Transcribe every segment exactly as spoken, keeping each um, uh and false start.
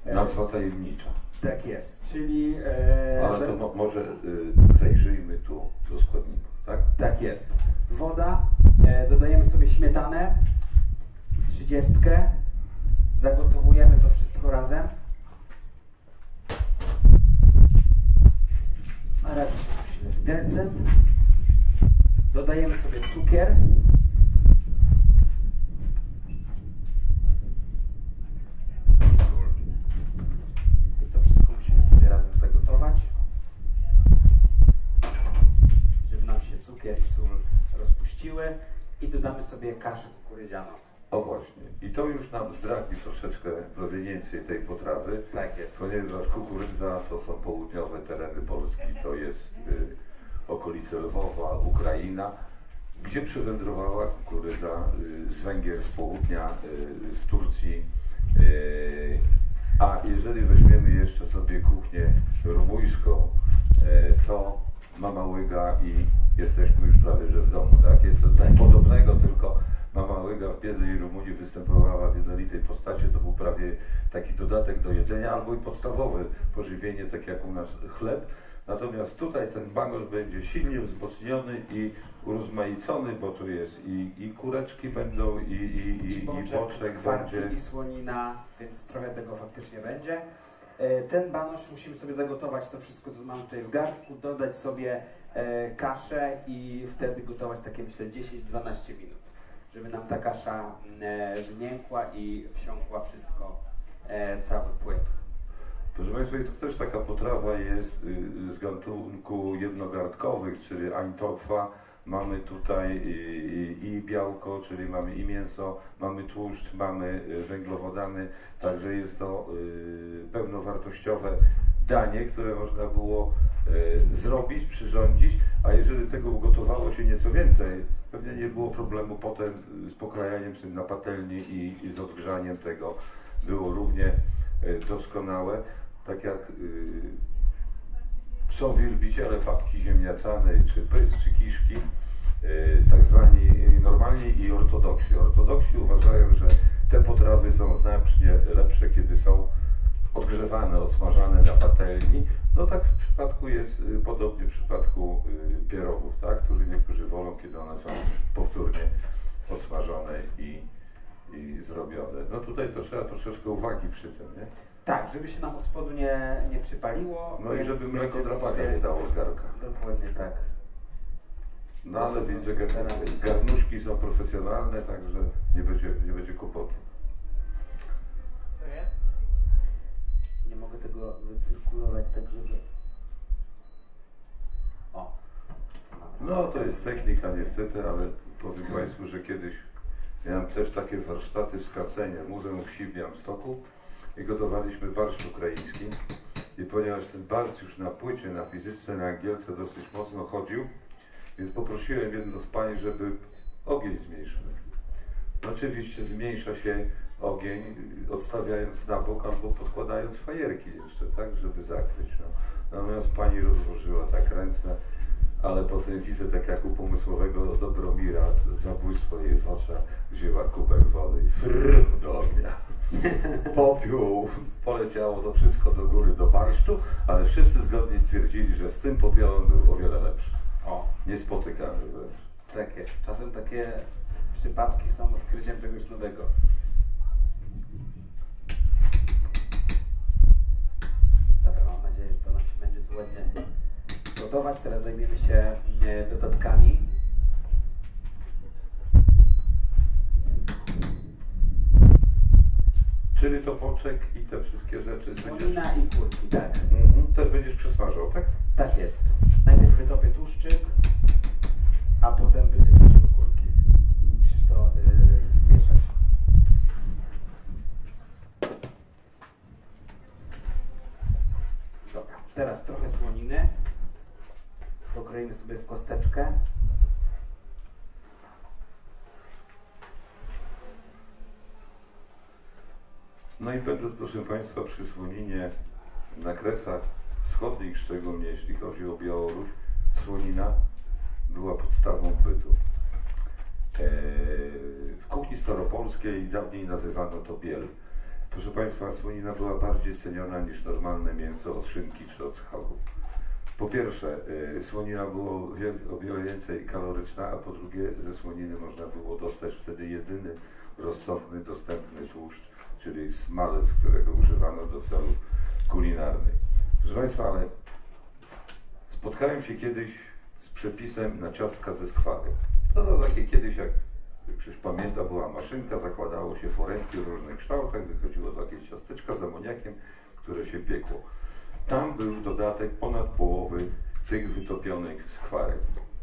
Nazwa tajemnicza. Tak jest, czyli... E, Ale to mo może y, zajrzyjmy tu do składników, tak? Tak jest. Woda, e, dodajemy sobie śmietanę, trzydziestkę, zagotowujemy to wszystko razem. Na razie się musimy widelcem. Dodajemy sobie cukier. I to wszystko musimy sobie razem zagotować, żeby nam się cukier i sól rozpuściły, i dodamy sobie kaszę kukurydzianą. O właśnie. I to już nam zdradzi troszeczkę proweniencję tej potrawy. Tak jest. Ponieważ kukurydza to są południowe tereny Polski, to jest y, okolice Lwowa, Ukraina, gdzie przywędrowała kukurydza y, z Węgier, z południa, y, z Turcji. Y, a jeżeli weźmiemy jeszcze sobie kuchnię rumuńską, y, to Mama Łyga i jesteśmy już prawie że w domu, tak? Jest to coś podobnego, tylko Mama Łyga w biednej Rumunii występowała w jednolitej postaci, to był prawie taki dodatek do jedzenia, albo i podstawowe pożywienie, tak jak u nas chleb. Natomiast tutaj ten bangos będzie silnie wzmocniony i urozmaicony, bo tu jest i, i kureczki będą, i, i, i, I boczek, i boczek skwarki, będzie. i słonina, więc trochę tego faktycznie będzie. Ten banosz musimy sobie zagotować to wszystko, co mamy tutaj w garnku, dodać sobie kaszę i wtedy gotować takie, myślę, dziesięć do dwunastu minut, żeby nam ta kasza zmiękła i wsiąkła wszystko, cały płyn. Proszę Państwa, i to też taka potrawa jest z gatunku jednogardkowych, czyli eintopfa. Mamy tutaj i, i białko, czyli mamy i mięso, mamy tłuszcz, mamy węglowodany, także jest to y, pełnowartościowe danie, które można było y, zrobić, przyrządzić, a jeżeli tego ugotowało się nieco więcej, pewnie nie było problemu potem z pokrajaniem tym na patelni i, i z odgrzaniem tego, było równie y, doskonałe, tak jak y, są wielbiciele papki ziemniaczanej, czy pys, czy kiszki, yy, tak zwani normalni i ortodoksi. Ortodoksi uważają, że te potrawy są znacznie lepsze, kiedy są odgrzewane, odsmażane na patelni. No tak w przypadku jest, yy, podobnie w przypadku yy, pierogów, tak? Którzy niektórzy wolą, kiedy one są powtórnie odsmażone i, i zrobione. No tutaj to trzeba troszeczkę uwagi przy tym, nie? Tak, żeby się nam od spodu nie, nie przypaliło. No i żeby mleko drapaka nie dało z garnka. Dokładnie tak. No ale widzę, że garnuszki są profesjonalne, także nie będzie, nie będzie kłopotu. To jest? Nie mogę tego wycyrkulować tak, żeby... O! No to jest technika niestety, ale powiem Państwu, że kiedyś miałem też takie warsztaty w Skarcenie, w Muzeum Wsi w Białymstoku, i gotowaliśmy barszcz ukraiński. I ponieważ ten barszcz już na płycie, na fizyczce, na angielce dosyć mocno chodził, więc poprosiłem jedno z pań, żeby ogień zmniejszył. No, oczywiście zmniejsza się ogień, odstawiając na bok albo podkładając fajerki jeszcze, tak, żeby zakryć. No. Natomiast pani rozłożyła tak ręce, ale potem widzę, tak jak u pomysłowego Dobromira, zabójstwo jej w oczach, wzięła kubek wody i frrr do ognia. Popiół, poleciało to wszystko do góry, do barszczu, ale wszyscy zgodnie stwierdzili, że z tym popiołem był o wiele lepszy. O, niespotykany wręcz. Tak jest. Czasem takie przypadki są odkryciem czegoś nowego. Dobra, mam nadzieję, że to nam się będzie tu ładnie gotować. Teraz zajmiemy się dodatkami. Czyli to boczek i te wszystkie rzeczy. Słonina będziesz... i kurki, tak. Mhm. Też będziesz przesmażał, tak? Tak jest. Najpierw wytopię tłuszczyk, a potem będzie wrzucił kurki. Musisz to yy, mieszać. Dobra, teraz trochę słoniny. Pokroimy sobie w kosteczkę. No i będąc, proszę Państwa, przy słoninie na Kresach Wschodnich, szczególnie jeśli chodzi o Białoruś, słonina była podstawą bytu. W kuchni staropolskiej dawniej nazywano to biel. Proszę Państwa, słonina była bardziej ceniona niż normalne mięso od szynki czy od schabu. Po pierwsze, y, słonina była o wiele więcej kaloryczna, a po drugie, ze słoniny można było dostać wtedy jedyny rozsądny, dostępny tłuszcz, czyli smalec, którego używano do celów kulinarnych. Proszę Państwa, ale spotkałem się kiedyś z przepisem na ciastka ze skwarek. To to takie kiedyś, jak ktoś pamięta, była maszynka, zakładało się foremki w różnych kształtach, wychodziło to jakieś ciasteczka z amoniakiem, które się piekło. Tam był dodatek ponad połowy tych wytopionych skwarek.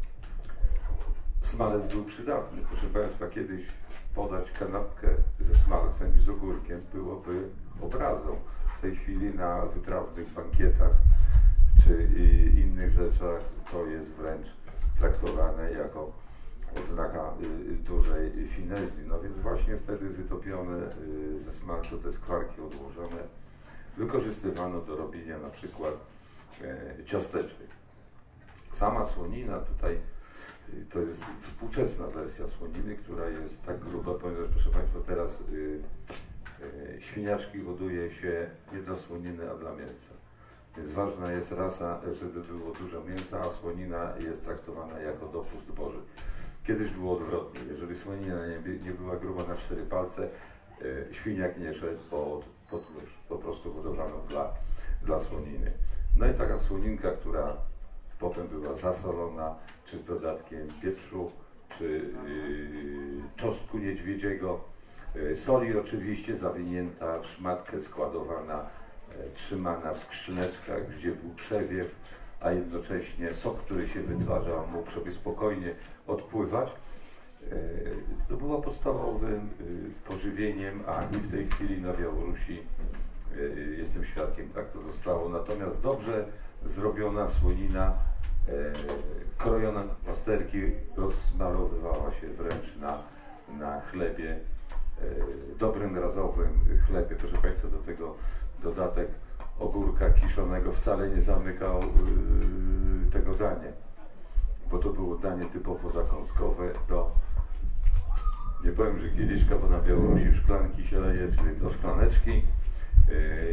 Smalec był przydatny. Proszę Państwa, kiedyś podać kanapkę ze smalcem i z ogórkiem byłoby obrazą. W tej chwili na wytrawnych bankietach czy innych rzeczach to jest wręcz traktowane jako odznaka dużej finezji. No więc właśnie wtedy wytopione ze smalcu te skwarki odłożone wykorzystywano do robienia na przykład ciasteczek. Sama słonina tutaj to jest współczesna wersja słoniny, która jest tak gruba, ponieważ proszę Państwa teraz y, y, świniaczki hoduje się nie dla słoniny, a dla mięsa. Więc ważna jest rasa, żeby było dużo mięsa, a słonina jest traktowana jako dopust boży. Kiedyś było odwrotnie. Jeżeli słonina nie, nie była gruba na cztery palce, y, świniak nie szedł pod, pod nóż. Po prostu hodowano dla, dla słoniny. No i taka słoninka, która potem była zasolona, czy z dodatkiem pieprzu, czy yy, czosnku niedźwiedziego, yy, soli oczywiście zawinięta w szmatkę, składowana, yy, trzymana w skrzyneczkach, gdzie był przewiew, a jednocześnie sok, który się wytwarzał, mógł sobie spokojnie odpływać. Yy, to było podstawowym yy, pożywieniem, a i w tej chwili na Białorusi yy, jestem świadkiem, tak to zostało. Natomiast dobrze zrobiona słonina, e, krojona na plasterki, rozsmarowywała się wręcz na, na chlebie, e, dobrym razowym chlebie. Proszę Państwa, do tego dodatek ogórka kiszonego wcale nie zamykał e, tego dania, bo to było danie typowo zakąskowe do, nie powiem, że kieliszka, bo na Białorusi szklanki się leje, czyli do szklaneczki, e,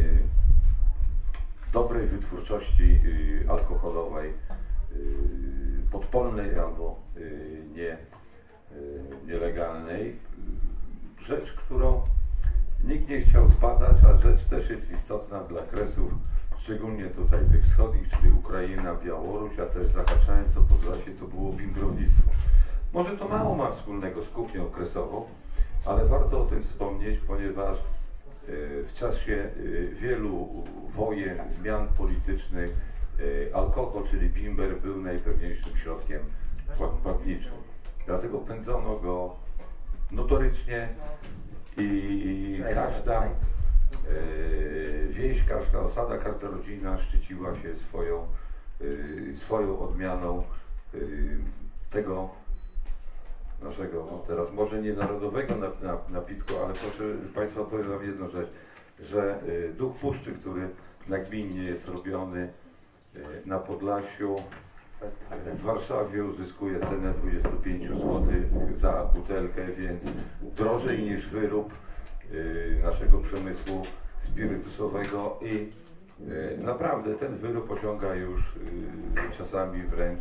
dobrej wytwórczości y, alkoholowej, y, podpolnej albo y, nie, y, nielegalnej. Rzecz, którą nikt nie chciał zbadać, a rzecz też jest istotna dla Kresów, szczególnie tutaj tych wschodnich, czyli Ukraina, Białoruś, a też zahaczając o Podlasie, to było bimbrownictwo. Może to mało ma wspólnego z kuchnią kresową, ale warto o tym wspomnieć, ponieważ w czasie wielu wojen, zmian politycznych, alkohol, czyli bimber, był najpewniejszym środkiem płatniczym. Dlatego pędzono go notorycznie i każda wieś, każda osada, każda rodzina szczyciła się swoją, swoją odmianą tego naszego, no teraz może nie narodowego napitku, ale proszę Państwa, powiem Wam jedną rzecz, że y, duch puszczy, który nagminnie jest robiony y, na Podlasiu, w Warszawie uzyskuje cenę dwadzieścia pięć złotych za butelkę, więc drożej niż wyrób y, naszego przemysłu spirytusowego i y, naprawdę ten wyrób osiąga już y, czasami wręcz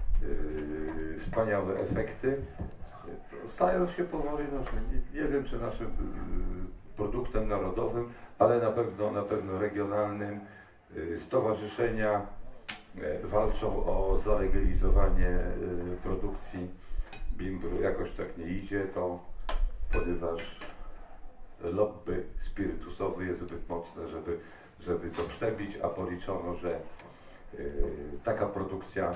y, wspaniałe efekty. Stając się powoli, no, nie, nie wiem czy naszym y, produktem narodowym, ale na pewno, na pewno regionalnym. Y, stowarzyszenia y, walczą o zalegalizowanie y, produkcji bimbru. Jakoś tak nie idzie to, ponieważ lobby spirytusowy jest zbyt mocne, żeby, żeby to przebić, a policzono, że y, taka produkcja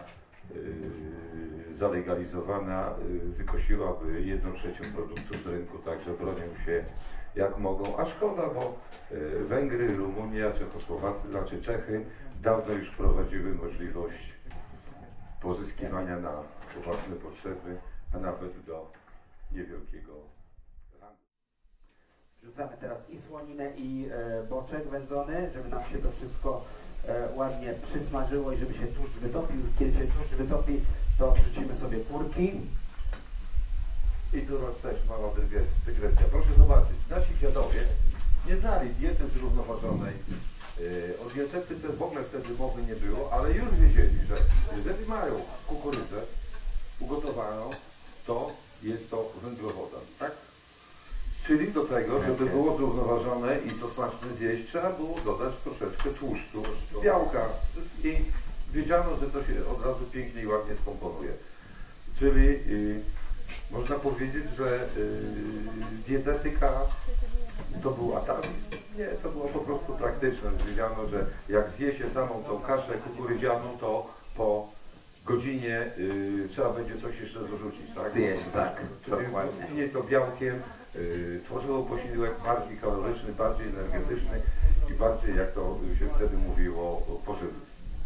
Yy, zalegalizowana yy, wykosiłaby jedną trzecią produktów z rynku, także bronią się jak mogą, a szkoda, bo yy, Węgry, Rumunia, Czechosłowacy, znaczy Czechy dawno już prowadziły możliwość pozyskiwania na własne potrzeby, a nawet do niewielkiego handlu. Wrzucamy teraz i słoninę, i e, boczek wędzony, żeby nam się to wszystko e, ładnie przysmażyło i żeby się tłuszcz wytopił. Kiedy się tłuszcz wytopi, to wrzucimy sobie kurki. I tu też mała dygresja. Proszę zobaczyć, nasi dziadowie nie znali diety zrównoważonej. O dietetyce w ogóle wtedy mowy nie było, ale już wiedzieli, że jeżeli mają kukurydzę ugotowaną, to jest to węglowodan, tak? Czyli do tego, żeby było zrównoważone i to smaczne zjeść, trzeba było dodać troszeczkę tłuszczu, białka i wiedziano, że to się od razu pięknie i ładnie skomponuje. Czyli yy, można powiedzieć, że yy, dietetyka to był atawizm. Nie, to było po prostu praktyczne. Wiedziano, że jak zje się samą tą kaszę kukurydzianą, to po godzinie yy, trzeba będzie coś jeszcze dorzucić, tak? Zjeść, tak. Czyli nie to białkiem, yy, tworzyło posiłek bardziej kaloryczny, bardziej energetyczny i bardziej, jak to się wtedy mówiło, pożywny.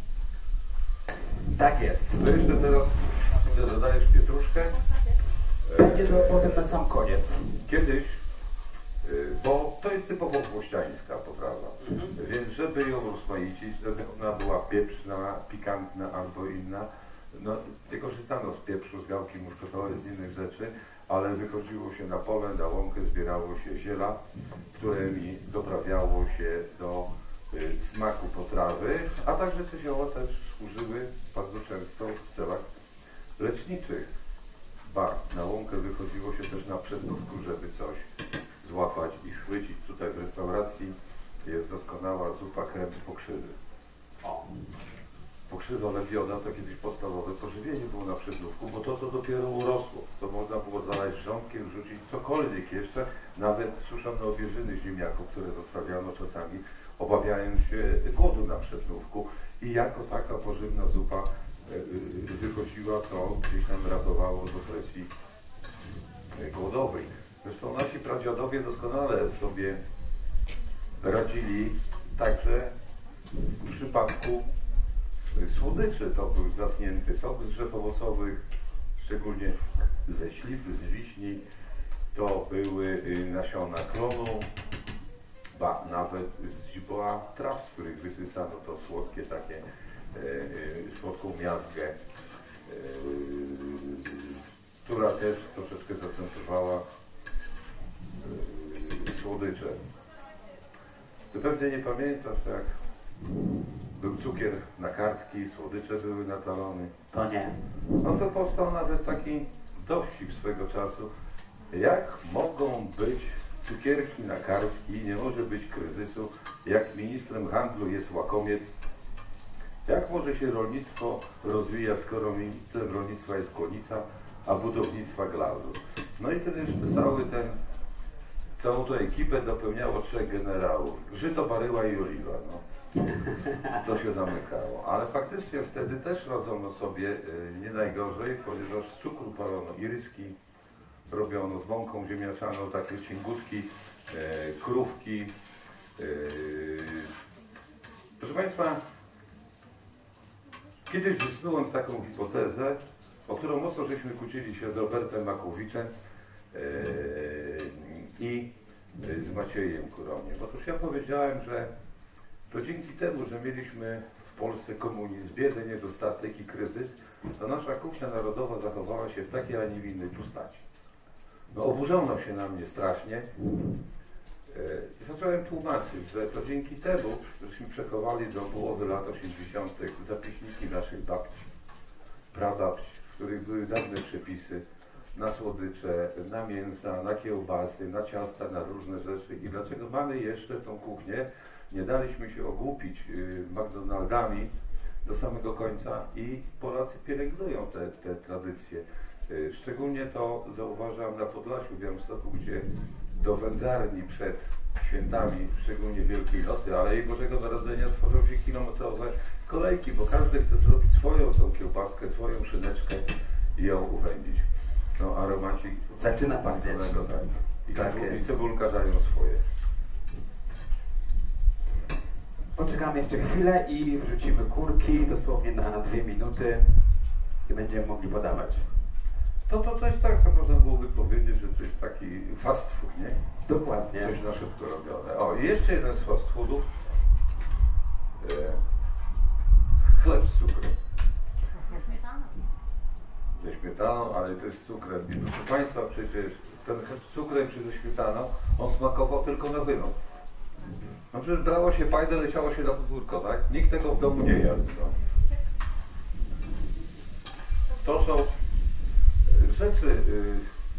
Tak jest. To jeszcze teraz dodajesz pietruszkę. Będzie to potem na sam koniec. Kiedyś, bo to jest typowo włościańska potrawa, mhm. więc żeby ją rozmaicić, żeby ona była pieprzna, pikantna albo inna, no nie korzystano z pieprzu, z gałki muszkatowej, z innych rzeczy, ale wychodziło się na pole, na łąkę, zbierało się ziela, którymi doprawiało się do y, smaku potrawy, a także te zioła też służyły bardzo często w celach leczniczych. Ba, na łąkę wychodziło się też na przednówku, żeby coś złapać i schwycić. Tutaj w restauracji jest doskonała zupa krem z pokrzywy. O. Pokrzywa lebiona to kiedyś podstawowe pożywienie było na przednówku, bo to to dopiero urosło. To można było zalać wrzątkiem, rzucić cokolwiek jeszcze, nawet suszone obierzyny ziemniaków, które zostawiano czasami, obawiając się głodu na przednówku. I jako taka pożywna zupa wychodziła, to gdzieś nam ratowało z opresji głodowej. Zresztą nasi pradziadowie doskonale sobie radzili także w przypadku słodyczy. To był zasnięty sok z drzew owocowych, szczególnie ze śliw, z wiśni. To były nasiona klonu, ba nawet z źdźbła traw, z których wysysano to słodkie takie, e, e, słodką miazgę, e, która też troszeczkę zastępowała e, słodycze. Ty pewnie nie pamiętasz, jak był cukier na kartki, słodycze były na talony. To nie. No to powstał nawet taki dowcip swego czasu. Jak mogą być cukierki na kartki, nie może być kryzysu, jak ministrem handlu jest łakomiec? Jak może się rolnictwo rozwija, skoro ministrem rolnictwa jest kłonica, a budownictwa glazu? No i wtedy już cały ten, całą tę ekipę dopełniało trzech generałów. Żyto, baryła i oliwa. No. To się zamykało. Ale faktycznie wtedy też radzono sobie nie najgorzej, ponieważ z cukru palono iryski, robiono z mąką ziemniaczaną takie cięgutki, e, krówki. E, proszę Państwa, kiedyś wysnułem taką hipotezę, o którą mocno żeśmy kłócili się z Robertem Makłowiczem e, i z Maciejem Kuroniem. Otóż ja powiedziałem, że to dzięki temu, że mieliśmy w Polsce komunizm, biedę, niedostatek i kryzys, to nasza kuchnia narodowa zachowała się w takiej, a nie w innej postaci. No, oburzono się na mnie strasznie i zacząłem tłumaczyć, że to dzięki temu, żeśmy przechowali do połowy lat osiemdziesiątych zapiśniki naszych babci, prababci, w których były dawne przepisy na słodycze, na mięsa, na kiełbasy, na ciasta, na różne rzeczy. I dlaczego mamy jeszcze tą kuchnię? Nie daliśmy się ogłupić McDonaldami do samego końca i Polacy pielęgnują te, te tradycje. Szczególnie to zauważam na Podlasiu, w Białymstoku, gdzie do wędzarni przed świętami, szczególnie Wielkiej Nocy, ale i Bożego Narodzenia tworzą się kilometrowe kolejki, bo każdy chce zrobić swoją tą kiełbaskę, swoją szyneczkę i ją uwędzić. No aromacik zaczyna pan wiedzieć. Tak. I, tak cebul, i cebulka dają swoje. Poczekamy jeszcze chwilę i wrzucimy kurki dosłownie na dwie minuty i będziemy mogli podawać. To, to, to jest tak, to można byłoby powiedzieć, że to jest taki fast food, nie? Dokładnie. Coś na szybko robione. O, i jeszcze jeden z fast foodów. E, chleb z cukrem. Ze śmietaną. Ze śmietaną, ale to jest z cukrem. I proszę Państwa, przecież ten chleb z cukrem czy ze śmietaną, on smakował tylko na wynos. No przecież brało się pajdę, leciało się na podwórko, tak? Nikt tego w domu nie jadł. No. To są rzeczy, yy,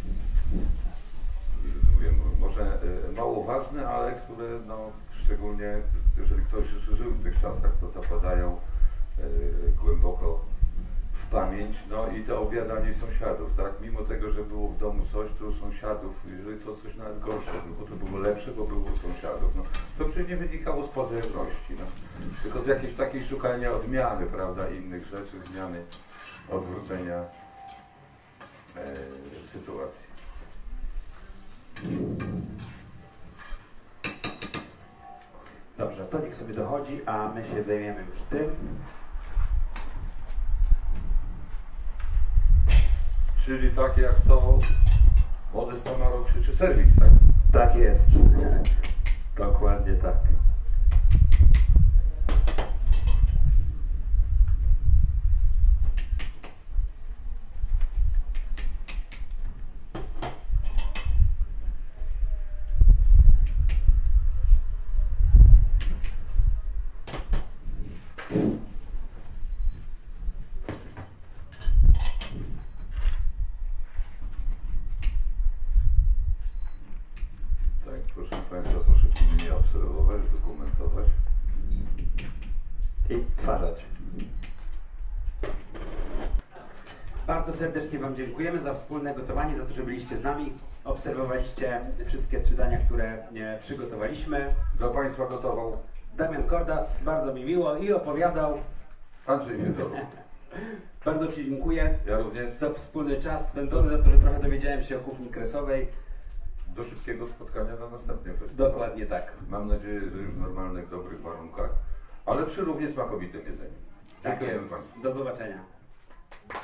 mówię, może yy, mało ważne, ale które no, szczególnie, jeżeli ktoś żył w tych czasach, to zapadają yy, głęboko w pamięć. No i to obiadanie sąsiadów, tak? Mimo tego, że było w domu coś, to sąsiadów, jeżeli to coś nawet gorsze było, to było lepsze, bo było sąsiadów. No, to przecież nie wynikało z pazerności, no, tylko z jakiejś takiej szukania odmiany, prawda, innych rzeczy, zmiany, odwrócenia e, sytuacji. Dobrze, to niech sobie dochodzi, a my się zajmiemy już tym. Czyli tak jak to Modesta Maro krzyczy serwis, tak? Tak jest. Dokładnie tak. Proszę Państwa, proszę pilnie obserwować, dokumentować i odtwarzać. Bardzo serdecznie Wam dziękujemy za wspólne gotowanie, za to, że byliście z nami, obserwowaliście wszystkie trzy dania, które e, przygotowaliśmy. Dla Państwa gotował Damian Kordas, bardzo mi miło i opowiadał Andrzej Wiedorów. Bardzo Ci dziękuję. Ja również. Za wspólny czas spędzony, za to, że trochę dowiedziałem się o kuchni kresowej. Do szybkiego spotkania na następnym festiwalu. Dokładnie tak. Mam nadzieję, że już w normalnych, dobrych warunkach, ale przy równie smakowitym jedzeniu. Tak Dziękujemy jest. Państwu. Do zobaczenia.